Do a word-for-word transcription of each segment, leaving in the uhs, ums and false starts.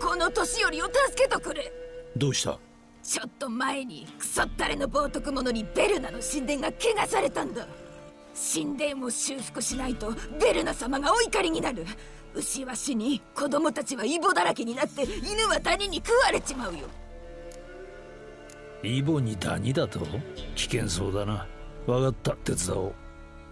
この年寄りを助けとくれ。 どうした？ ちょっと前にクソったれの冒涜者にベルナの神殿が汚されたんだ。神殿を修復しないとベルナ様がお怒りになる。牛は死に、子供たちはイボだらけになって、犬はダニに食われちまうよ。 イボにダニだと危険そうだな。分かった、手伝おう。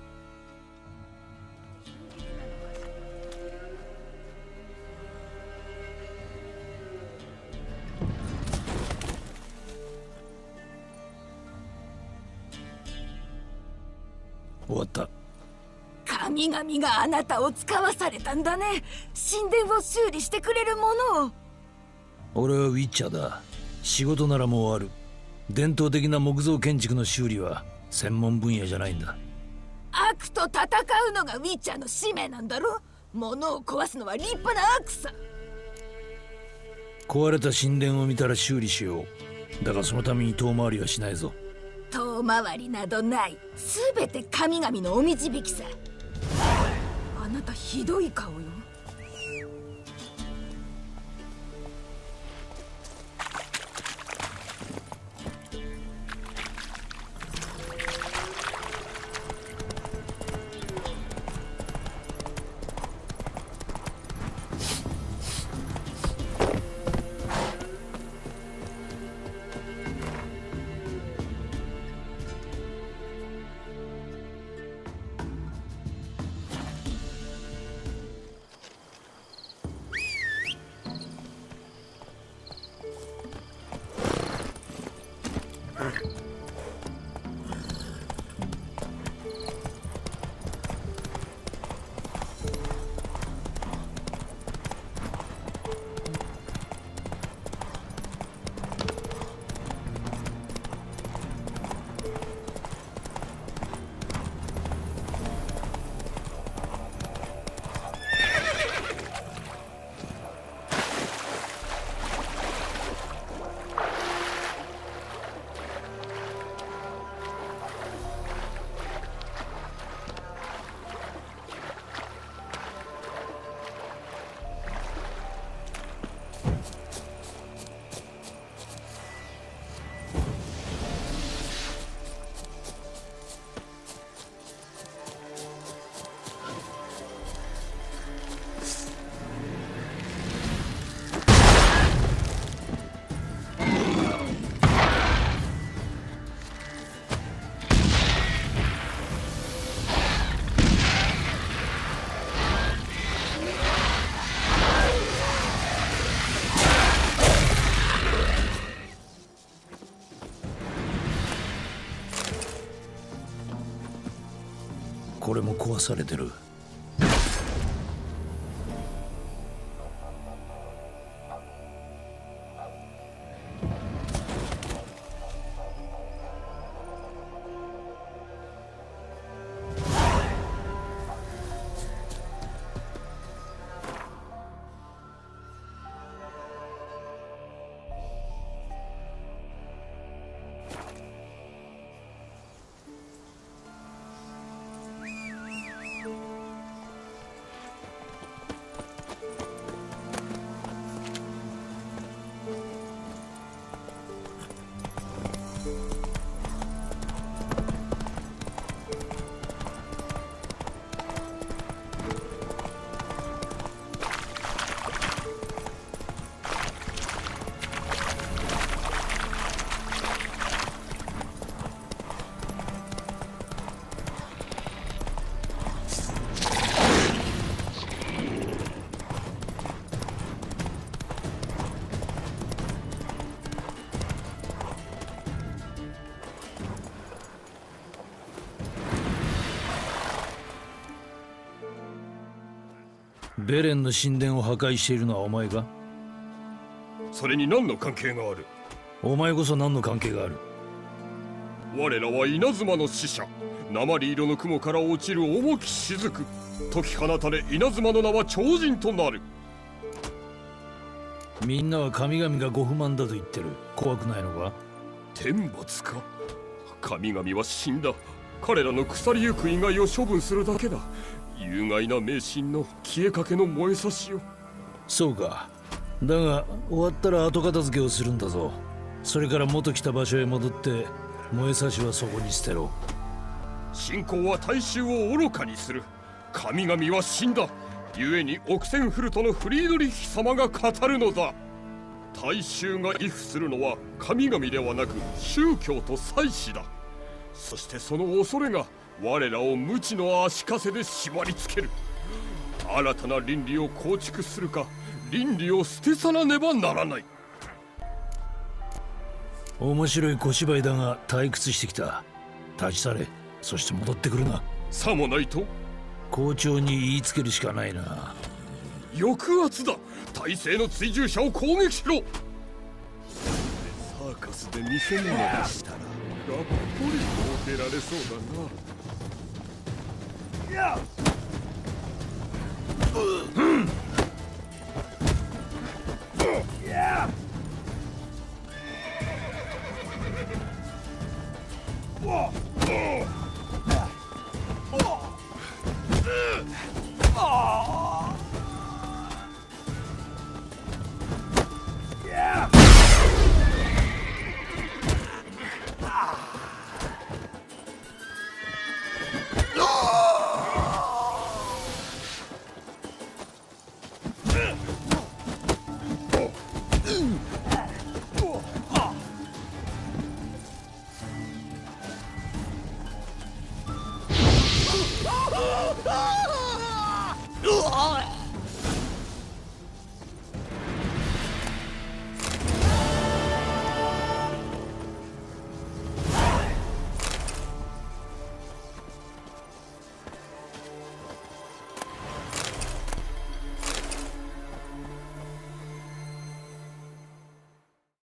終わった。 神々があなたを使わされたんだね。神殿を修理してくれるものを。 俺はウィッチャーだ。仕事ならもう終わる。伝統的な木造建築の修理は専門分野じゃないんだ。 悪と戦うのがウィッチャーの使命なんだろ。物を壊すのは立派な悪さ。 壊れた神殿を見たら修理しよう。だがそのために遠回りはしないぞ。 遠回りなどない。全て神々のお導きさ。あなたひどい顔よ。 これも壊されてる。ベレンの神殿を破壊しているのはお前か？ それに何の関係がある？ お前こそ何の関係がある？ 我らは稲妻の使者、鉛色の雲から落ちる重き雫。解き放たれ稲妻の名は超人となる。 みんなは神々がご不満だと言ってる。怖くないのか？ 天罰か。神々は死んだ。彼らの腐りゆく以外を処分するだけだ。有害な迷信の消えかけの燃えさしよ。 そうか。 だが終わったら後片付けをするんだぞ。それから元来た場所へ戻って燃えさしはそこに捨てろ。 信仰は大衆を愚かにする。神々は死んだ。故にオクセンフルトのフリードリヒ様が語るのだ。大衆が畏怖するのは神々ではなく宗教と祭司だ。そしてその恐れが我らを無知の足かせで縛りつける。新たな倫理を構築するか、倫理を捨て去らねばならない。 面白い小芝居だが退屈してきた。立ち去れ。そして戻ってくるな。 さもないと校長に言いつけるしかないな。 抑圧だ。体制の追従者を攻撃しろ。サーカスで見せ物でしたらがっぽり設けられそうだな。うん